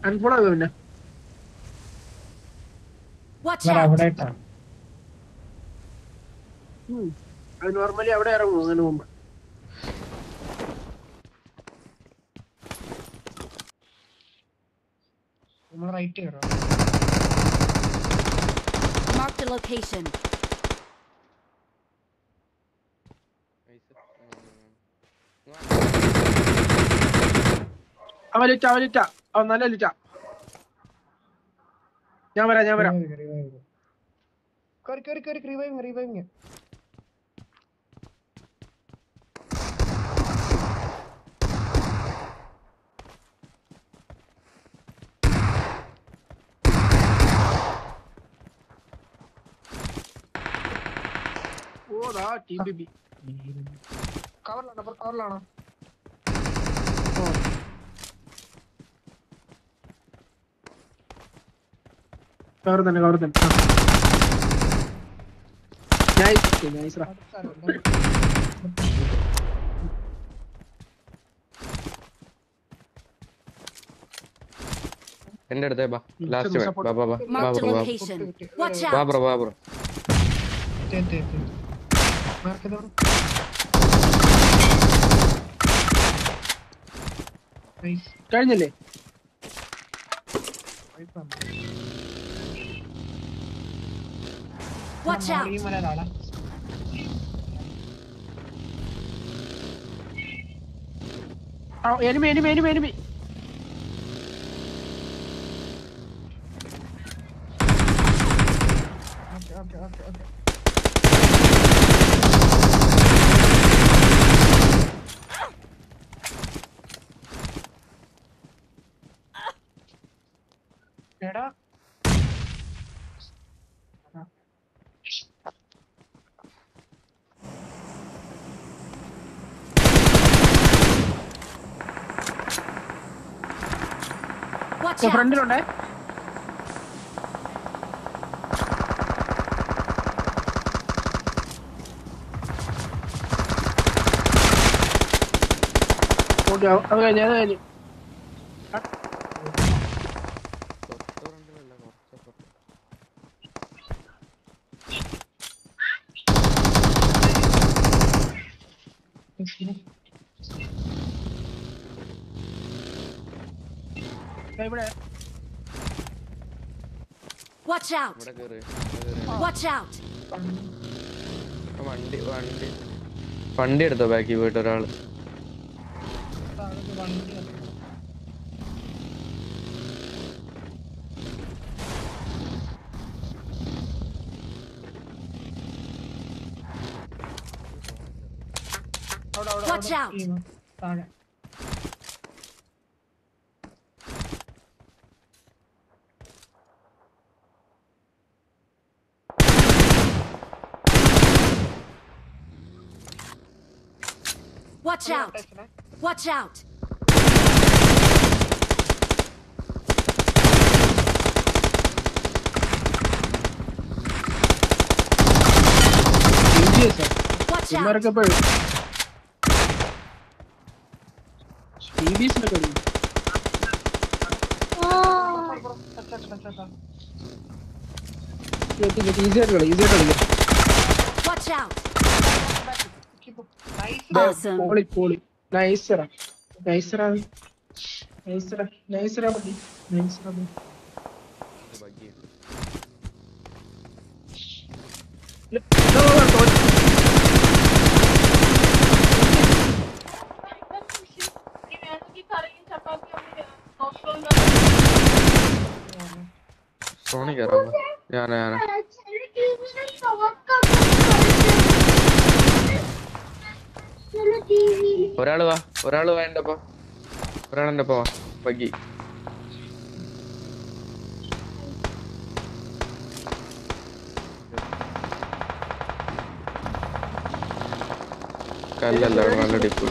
Unfollow പിന്നെ അത് normally അവിടെ ഇറങ്ങും അതിന് മുമ്പ്. റൈറ്റ് കയറോ? Mark the location. അവൻ നല്ല ലിറ്റ. ഞാൻ വരാം റിവൈവിങ്. ഓടാ ടിബിബി കവറിലാണോ? കവർ തന്നെ. നൈസ് റാ. എന്റെ അടുത്തേ ബാ. ലാസ്റ്റ് ബാ. Mark the location. Watch ബാ out. ബ്രോ. കഴിഞ്ഞല്ലേ? Watch out. എനിമി. Okay. എടാ Watch out. ഫ്രണ്ടിലുണ്ടേ. ഓക്കെ അത് കഴിഞ്ഞു. Watch out. Watch out. വണ്ടി എടുത്തോ ബാക്കി പോയിട്ട് ഒരാള്. Watch out. Watch out. Watch out. Watch out. Watch out. Awesome. Nice. സോണി കയറാം. ഞാനാ ഒരാള് വാ എന്റെ ഒപ്പം. ഒരാളെന്റെ ഒപ്പം വാ. ബഗ്ഗി കല്ലല്ല നല്ല ഡിപ്പ്.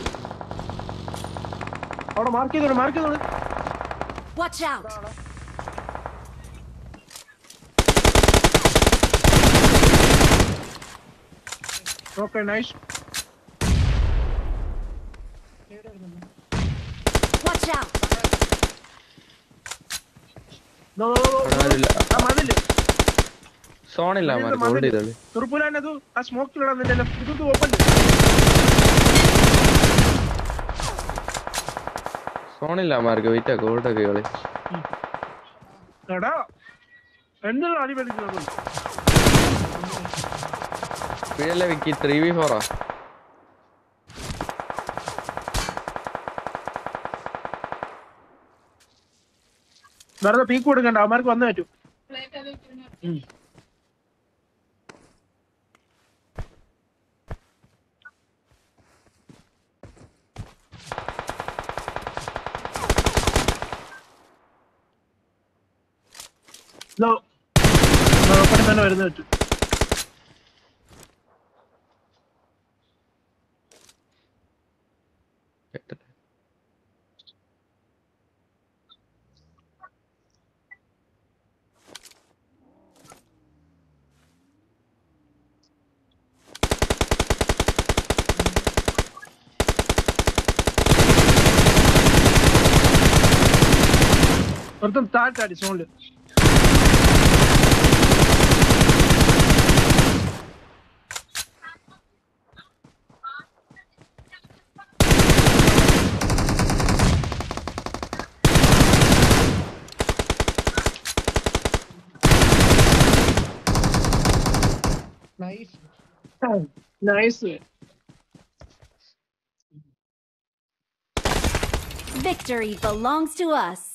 അവിടെ മാർക്ക് ചെയ്തോളൂ. Watch out. Okay, nice. Watch out. അവിടെ ആരുമില്ല. ആ മതില് സോണില്ല മാർക്ക് ഹോൾഡ് ചെയ്തോളി. തുറപ്പൂലാനത് ആ സ്മോക്കിലിടാൻ നിന്റെ ഇത് ഓപ്പൺ സോണില്ല മാർക്ക് വെയിറ്റ് ആക്കും ഹോൾഡ് ആക്കി കളി. എടാ എന്നുള്ള അടി പഠിക്കുന്നത് വീഴല്ലേ വിക്കി 3v4 വെറുതെ പീക്ക് കൊടുക്കണ്ട അവന്മാർക്ക് വന്നു പറ്റും. തന്നെ വരുന്ന പറ്റും. ഒരുത്തം താഴ്ത്താടി സോണില്. Nice. Nice. Victory belongs to us.